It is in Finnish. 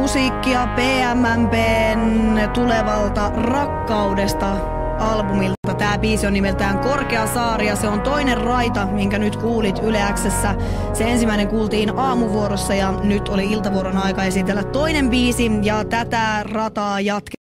musiikkia PMMP:n tulevalta Rakkaudesta albumilta. Tää biisi on nimeltään Korkea saari ja se on toinen raita, minkä nyt kuulit Yle X:ssä. Se ensimmäinen kuultiin aamuvuorossa ja nyt oli iltavuoron aika esitellä toinen biisi ja tätä rataa jatketaan